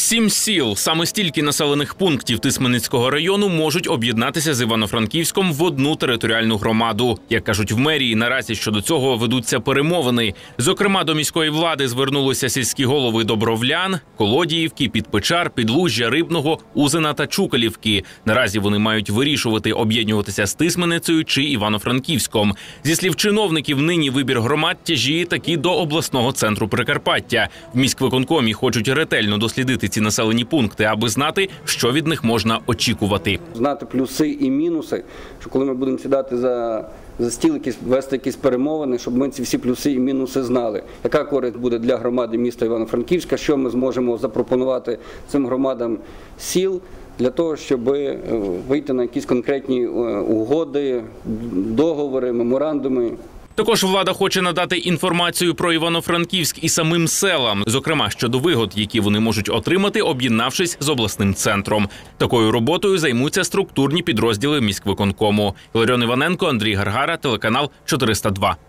7 сіл, саме стільки населених пунктів Тисменницького району можуть об'єднатися з Івано-Франківськом в одну територіальну громаду. Як кажуть в мерії, наразі щодо цього ведуться перемовини. Зокрема, до міської влади звернулися сільські голови Добровлян, Колодіївки, Підпечар, Підлужжя, Рибного, Узина та Чукалівки. Наразі вони мають вирішувати, об'єднуватися з Тисменницею чи Івано-Франківськом. Зі слів чиновників, нині вибір громад тяжіє таки до обласного центру Прикарпаття. В міськвиконкомі хочуть ретельно дослідити ці населені пункти, аби знати, що від них можна очікувати. Знати плюси і мінуси, що коли ми будемо сідати за стіл, вести якісь перемовини, щоб ми ці всі плюси і мінуси знали. Яка користь буде для громади міста Івано-Франківська, що ми зможемо запропонувати цим громадам сіл, для того, щоб вийти на якісь конкретні угоди, договори, меморандуми. Також влада хоче надати інформацію про Івано-Франківськ і самим селам, зокрема щодо вигод, які вони можуть отримати, об'єднавшись з обласним центром. Такою роботою займуться структурні підрозділи міськвиконкому. Іларіон Іваненко, Андрій Гаргара, телеканал 402.